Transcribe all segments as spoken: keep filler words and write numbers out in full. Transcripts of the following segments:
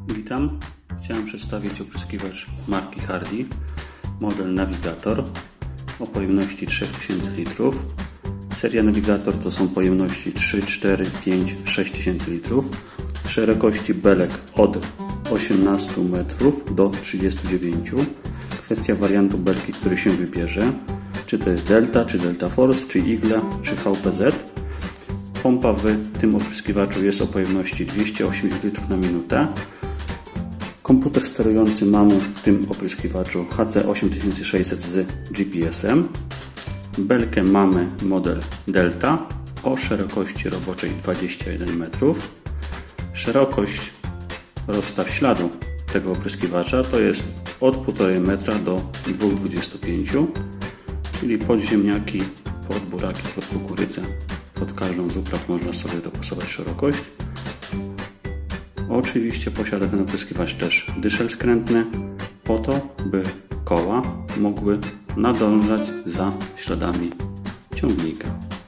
Witam. Chciałem przedstawić opryskiwacz marki Hardy, model Navigator o pojemności trzy tysiące litrów. Seria Navigator to są pojemności trzy, cztery, pięć, sześć tysięcy litrów. Szerokości belek od osiemnastu metrów do trzydziestu dziewięciu. Kwestia wariantu belki, który się wybierze. Czy to jest Delta, czy Delta Force, czy Igla, czy V P Z. Pompa w tym opryskiwaczu jest o pojemności dwieście osiemdziesiąt litrów na minutę. Komputer sterujący mamy w tym opryskiwaczu H C osiem tysięcy sześćset z G P S-em. Belkę mamy model Delta o szerokości roboczej dwadzieścia jeden metrów. Szerokość rozstaw śladu tego opryskiwacza to jest od półtora metra do dwa przecinek dwadzieścia pięć, czyli pod ziemniaki, pod buraki, pod kukurydzę, pod każdą z upraw można sobie dopasować szerokość. Oczywiście posiada ten opryskiwacz też dyszel skrętny po to, by koła mogły nadążać za śladami ciągnika.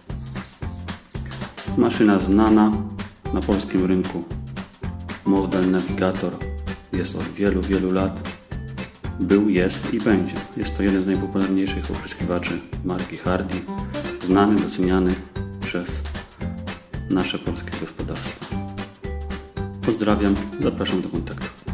Maszyna znana na polskim rynku. Model Navigator jest od wielu, wielu lat. Był, jest i będzie. Jest to jeden z najpopularniejszych opryskiwaczy marki Hardy. Znany, doceniany przez nasze polskie gospodarstwa. Pozdrawiam, zapraszam do kontaktu.